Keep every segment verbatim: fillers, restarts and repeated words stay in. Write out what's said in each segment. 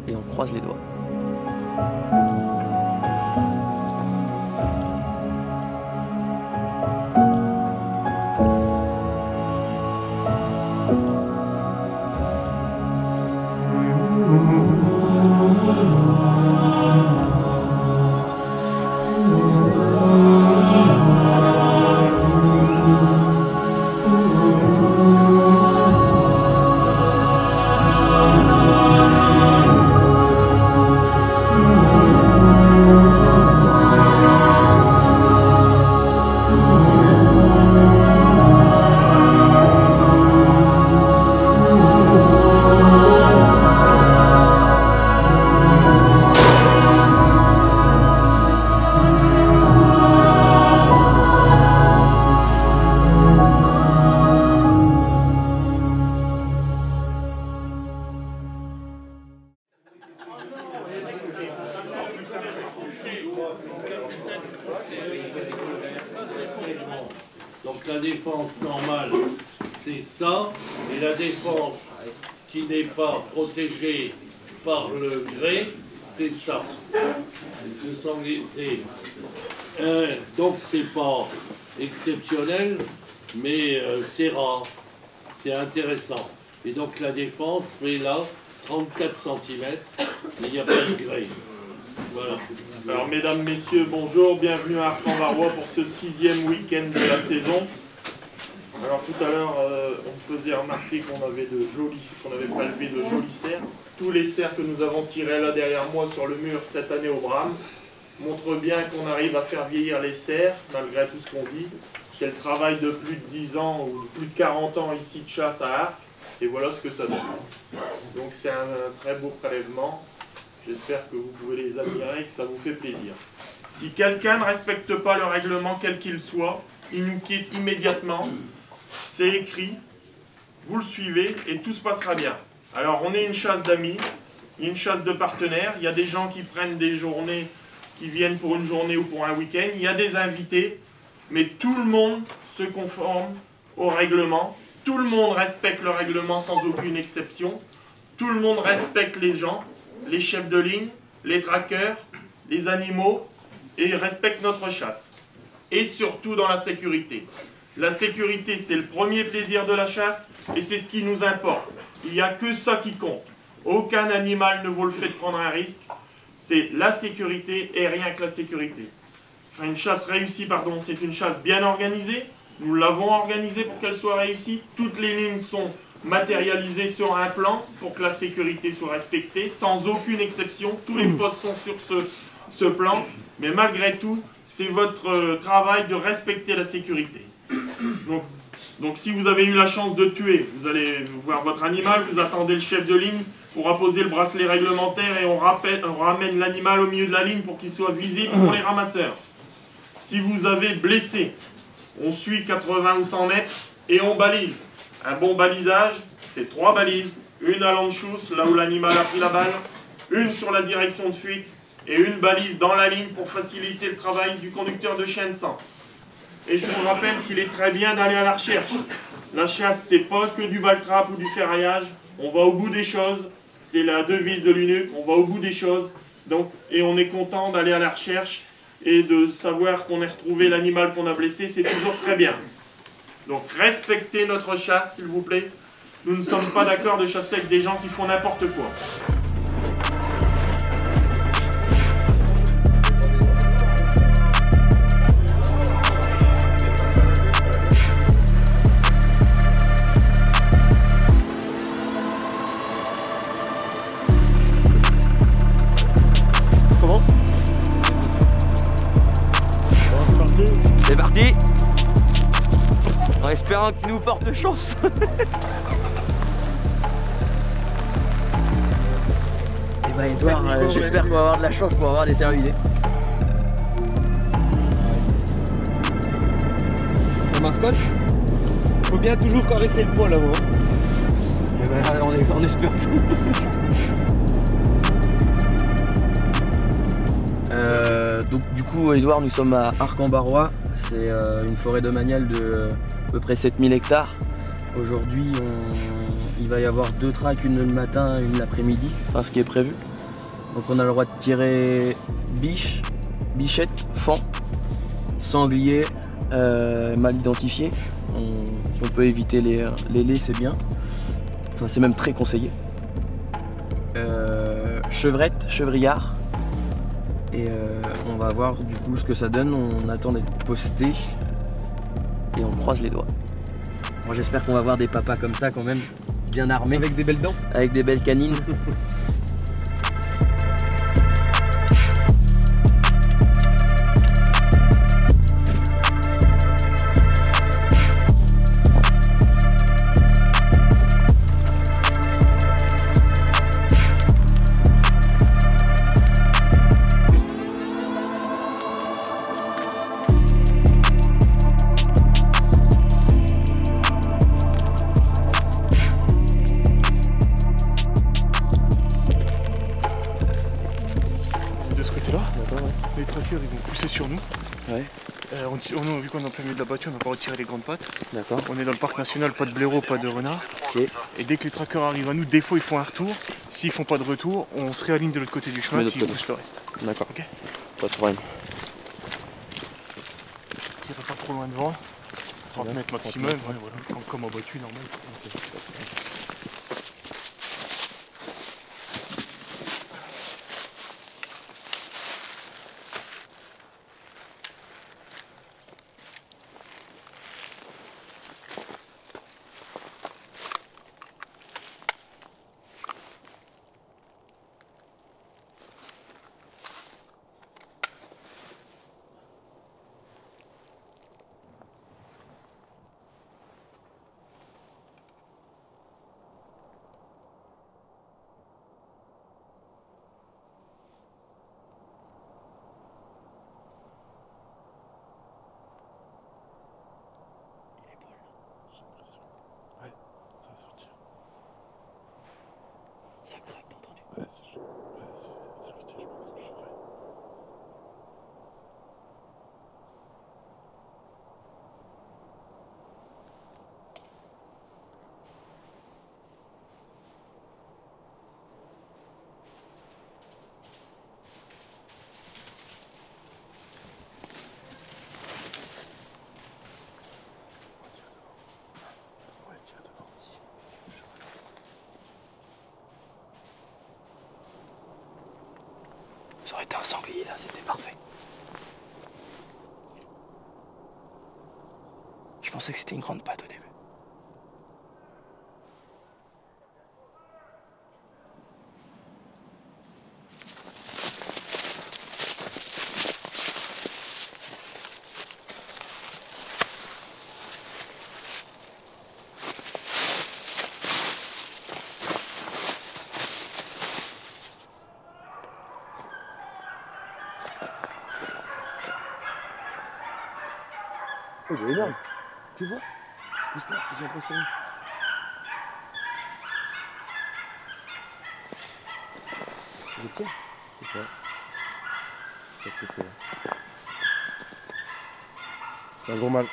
et on croise les doigts. Donc la défense normale, c'est ça, et la défense qui n'est pas protégée par le grès, c'est ça. Ce sont c'est, euh, donc c'est pas exceptionnel, mais euh, c'est rare, c'est intéressant. Et donc la défense fait là trente-quatre centimètres, il n'y a pas de grès. Voilà. Alors mesdames, messieurs, bonjour, bienvenue à Arcambarois pour ce sixième week-end de la saison. Alors tout à l'heure, euh, on me faisait remarquer qu'on avait de jolis, qu'on avait palpé de jolis cerfs. Tous les cerfs que nous avons tirés là derrière moi sur le mur cette année au Bram montrent bien qu'on arrive à faire vieillir les cerfs malgré tout ce qu'on vit. C'est le travail de plus de dix ans ou plus de quarante ans ici de chasse à Arc, et voilà ce que ça donne. Donc c'est un, un très beau prélèvement. J'espère que vous pouvez les admirer et que ça vous fait plaisir. Si quelqu'un ne respecte pas le règlement quel qu'il soit, il nous quitte immédiatement. C'est écrit, vous le suivez et tout se passera bien. Alors on est une chasse d'amis, une chasse de partenaires. Il y a des gens qui prennent des journées, qui viennent pour une journée ou pour un week-end. Il y a des invités, mais tout le monde se conforme au règlement. Tout le monde respecte le règlement sans aucune exception. Tout le monde respecte les gens, les chefs de ligne, les traqueurs, les animaux, et respecte notre chasse. Et surtout dans la sécurité. La sécurité, c'est le premier plaisir de la chasse, et c'est ce qui nous importe. Il n'y a que ça qui compte. Aucun animal ne vaut le fait de prendre un risque. C'est la sécurité et rien que la sécurité. Enfin, une chasse réussie, pardon, c'est une chasse bien organisée. Nous l'avons organisée pour qu'elle soit réussie. Toutes les lignes sont matérialisées sur un plan pour que la sécurité soit respectée, sans aucune exception. Tous les postes sont sur ce, ce plan, mais malgré tout, c'est votre euh, travail de respecter la sécurité. Donc, donc si vous avez eu la chance de tuer, vous allez voir votre animal, vous attendez le chef de ligne pour apposer le bracelet réglementaire et on, rappelle, on ramène l'animal au milieu de la ligne pour qu'il soit visible pour les ramasseurs. Si vous avez blessé, on suit quatre-vingts ou cent mètres et on balise. Un bon balisage, c'est trois balises, une à l'anchousse, là où l'animal a pris la balle, une sur la direction de fuite et une balise dans la ligne pour faciliter le travail du conducteur de chien de sang. Et je vous rappelle qu'il est très bien d'aller à la recherche. La chasse, c'est pas que du baltrap ou du ferraillage, on va au bout des choses, c'est la devise de l'U N U C, on va au bout des choses, donc, et on est content d'aller à la recherche et de savoir qu'on ait retrouvé l'animal qu'on a blessé, c'est toujours très bien. Donc respectez notre chasse, s'il vous plaît. Nous ne sommes pas d'accord de chasser avec des gens qui font n'importe quoi. Comment? C'est parti! En espérant que tu nous portes chance. Et bah Edouard, euh, j'espère qu'on va avoir de la chance pour avoir des cervidés. La mascotte, faut bien toujours caresser le poil là-haut. Et bah, on, est, on espère tout. euh, donc du coup Edouard, nous sommes à Arcambarois. C'est euh, une forêt domaniale de euh, à peu près sept mille hectares. Aujourd'hui, on... il va y avoir deux tracks, une le matin, une l'après-midi, enfin ce qui est prévu. Donc on a le droit de tirer biche, bichette, faon, sanglier, euh, mal identifié. On, si on peut éviter les, les laits, c'est bien. Enfin, c'est même très conseillé. Euh, chevrette, chevrillard. Et euh, on va voir du coup ce que ça donne. On attend d'être posté et on croise les doigts. Bon, j'espère qu'on va voir des papas comme ça quand même, bien armés. Avec des belles dents. Avec des belles canines. Les traqueurs ils vont pousser sur nous. Ouais. Euh, on, on, vu qu'on est en plein milieu de la battue, on va pas retirer les grandes pattes. D'accord. On est dans le parc national, pas de blaireau, pas de renard. Okay. Et dès que les traqueurs arrivent à nous, des fois ils font un retour. S'ils font pas de retour, on se réaligne de l'autre côté du chemin et ils poussent le reste. D'accord. Okay. Pas de problème. Tirez pas trop loin devant. trente mètres maximum, ouais, voilà. Comme, comme en battue normal. Okay. Ouais, c'est ouais, c'est sorti, je pense que je ferai. Ça aurait été un sanglier là, c'était parfait. Je pensais que c'était une grande patte au début. Oh, il est énorme. Tu vois? J'espère, j'ai impressionné. Je le tiens? Je sais pas. Qu'est-ce que c'est? C'est un gros mâle.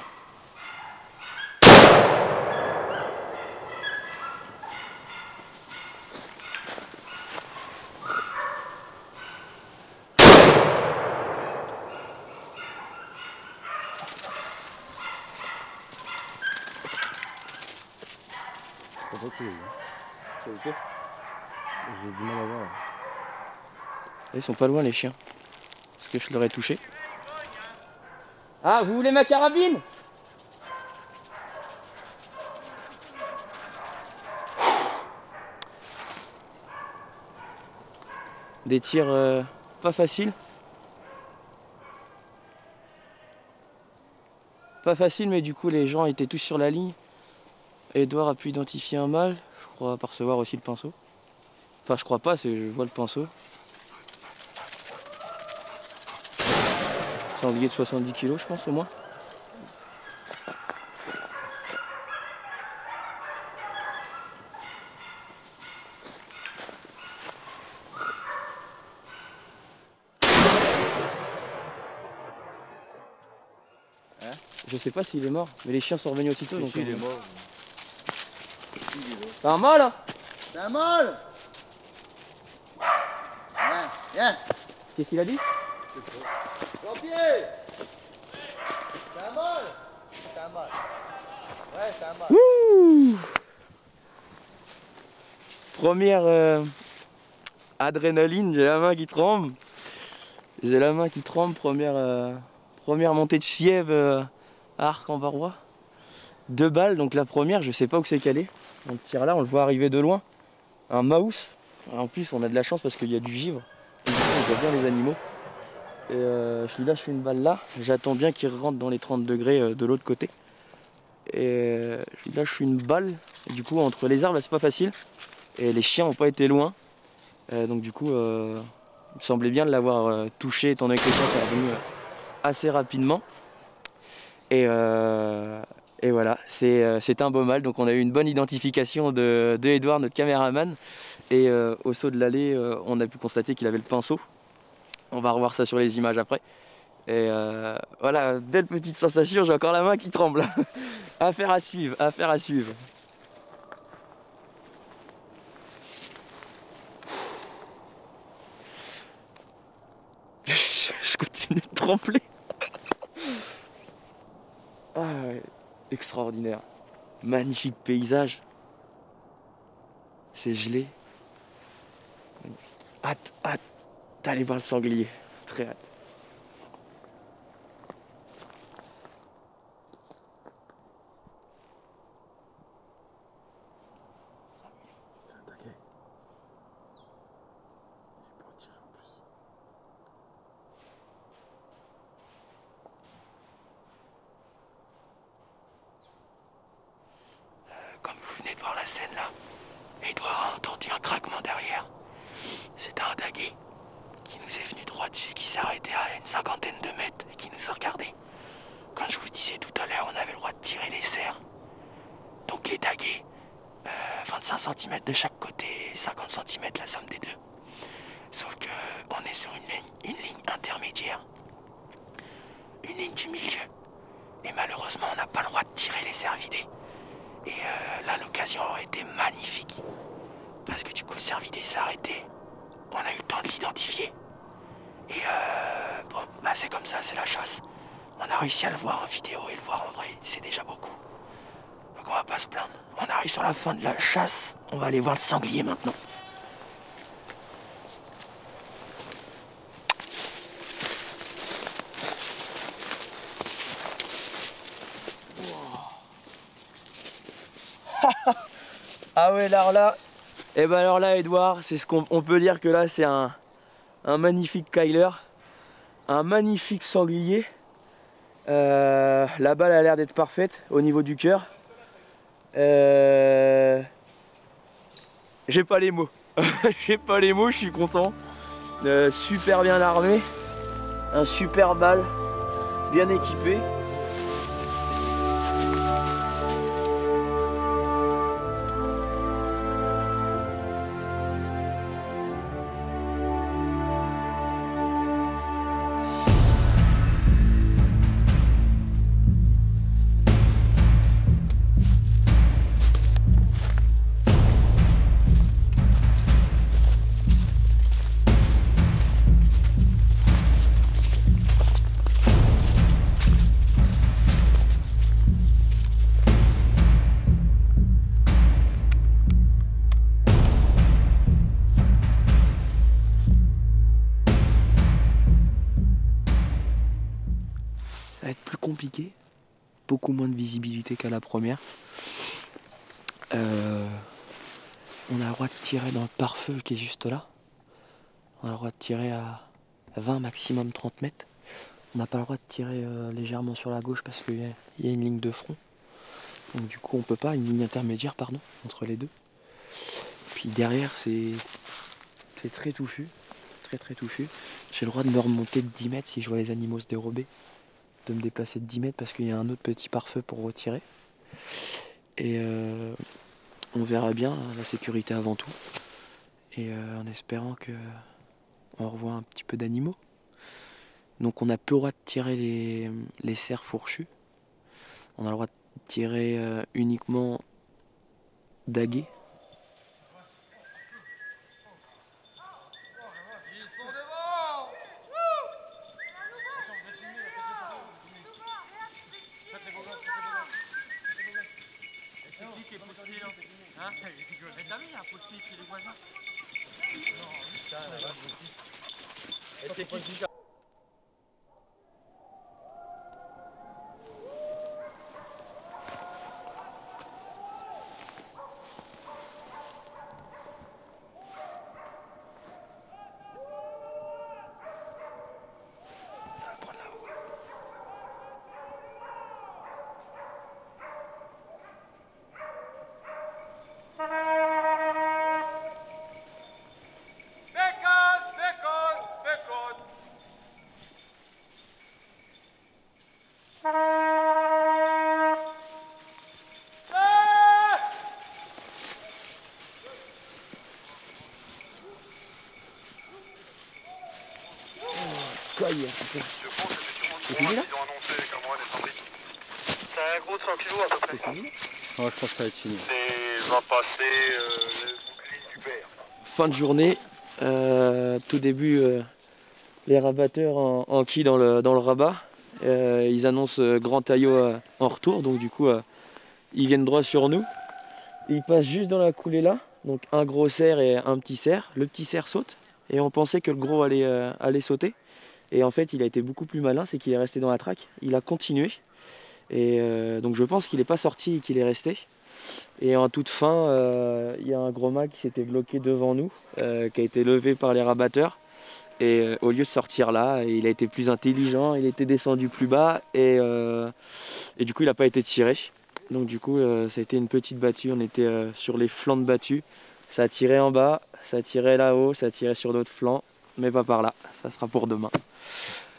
J'ai du mal à voir. Ils sont pas loin les chiens. Est-ce que je l'aurais touché? Ah, vous voulez ma carabine? Des tirs euh, pas faciles. Pas facile, mais du coup les gens étaient tous sur la ligne. Edouard a pu identifier un mâle, je crois apercevoir aussi le pinceau. Enfin je crois pas, c'est je vois le pinceau. Sanglier de soixante-dix kilos je pense au moins. Hein? Je sais pas s'il est mort, mais les chiens sont revenus aussitôt. Donc il est mort. C'est un mâle hein? C'est un mâle. Viens. Qu'est-ce qu'il a dit? Jean-Pierre. C'est un mâle. C'est un mâle. Ouais, c'est un mâle. Wouh! Première euh, adrénaline, j'ai la main qui tremble. J'ai la main qui tremble, première, euh, première montée de fièvre euh, à Arc-en-Barrois. Deux balles, donc la première, je sais pas où c'est qu'elle est. On le tire là, on le voit arriver de loin. Un mouse. En plus, on a de la chance parce qu'il y a du givre. Et du coup, on voit bien les animaux. Et euh, je lui lâche une balle là. J'attends bien qu'il rentre dans les trente degrés euh, de l'autre côté. Et euh, je lui lâche une balle. Et du coup, entre les arbres, c'est pas facile. Et les chiens n'ont pas été loin. Euh, donc du coup, euh, il me semblait bien de l'avoir euh, touché, étant donné que les chiens sont revenus euh, assez rapidement. Et, euh, et voilà, c'est euh, un beau mâle. Donc on a eu une bonne identification de, de Edouard, notre caméraman. Et euh, au saut de l'allée, euh, on a pu constater qu'il avait le pinceau. On va revoir ça sur les images après. Et euh, voilà, belle petite sensation, j'ai encore la main qui tremble. Affaire à suivre, affaire à suivre. Je continue de trembler. Ah ouais, extraordinaire. Magnifique paysage. C'est gelé. Hâte, hâte d'aller voir le sanglier. Très hâte. C'est un taquet. Il peut en tirer en plus. Comme vous venez de voir la scène là, Edouard a entendu un craquement derrière. C'était un daguet qui nous est venu droit dessus, qui s'est arrêté à une cinquantaine de mètres et qui nous a regardé. Quand je vous disais tout à l'heure, on avait le droit de tirer les cerfs. Donc les daguets, euh, vingt-cinq centimètres de chaque côté, cinquante centimètres la somme des deux. Sauf que on est sur une ligne, une ligne intermédiaire, une ligne du milieu. Et malheureusement, on n'a pas le droit de tirer les cervidés. Et euh, là, l'occasion aurait été magnifique. Parce que du coup, le cervidé s'est arrêté. On a eu le temps de l'identifier. Et euh, bon, bah c'est comme ça, c'est la chasse. On a réussi à le voir en vidéo et le voir en vrai, c'est déjà beaucoup. Donc on va pas se plaindre. On arrive sur la fin de la chasse. On va aller voir le sanglier maintenant. Ah ouais, alors là, et ben alors là, Edouard, c'est ce qu'on on peut dire que là, c'est un, un magnifique Kyler, un magnifique sanglier. Euh, la balle a l'air d'être parfaite au niveau du cœur. Euh, J'ai pas les mots. J'ai pas les mots, je suis content. Euh, super bien armé, un super balle, bien équipé. Ça va être plus compliqué, beaucoup moins de visibilité qu'à la première. Euh, on a le droit de tirer dans le pare-feu qui est juste là. On a le droit de tirer à vingt, maximum trente mètres. On n'a pas le droit de tirer euh, légèrement sur la gauche parce qu'il y, y a une ligne de front. Donc du coup on peut pas, une ligne intermédiaire pardon, entre les deux. Puis derrière c'est c'est très touffu, très très touffu. J'ai le droit de me remonter de dix mètres si je vois les animaux se dérober. De me déplacer de dix mètres parce qu'il y a un autre petit pare-feu pour retirer. Et euh, on verra bien, la sécurité avant tout. Et euh, en espérant que on revoit un petit peu d'animaux. Donc on n'a plus le droit de tirer les, les cerfs fourchus. On a le droit de tirer euh, uniquement daguets. Ils sont devant. Quoi, il y a c'est fini là? C'est un gros cent kilos à peu près. C'est fini? Ouais, je pense que ça va être fini. Et va passer euh, le bouclier du père. Fin de journée, euh, tout début, euh, les rabatteurs en, en quille dans le, dans le rabat. Euh, ils annoncent euh, grand taillot euh, en retour, donc du coup, euh, ils viennent droit sur nous. Ils passent juste dans la coulée là, donc un gros cerf et un petit cerf. Le petit cerf saute, et on pensait que le gros allait, euh, allait sauter. Et en fait, il a été beaucoup plus malin, c'est qu'il est resté dans la traque. Il a continué. Et euh, donc je pense qu'il n'est pas sorti et qu'il est resté. Et en toute fin, euh, il y a un gros mât qui s'était bloqué devant nous, euh, qui a été levé par les rabatteurs. Et euh, au lieu de sortir là, il a été plus intelligent, il était descendu plus bas et, euh, et du coup il n'a pas été tiré. Donc du coup euh, ça a été une petite battue, on était euh, sur les flancs de battue. Ça a tiré en bas, ça a tiré là-haut, ça a tiré sur d'autres flancs, mais pas par là, ça sera pour demain.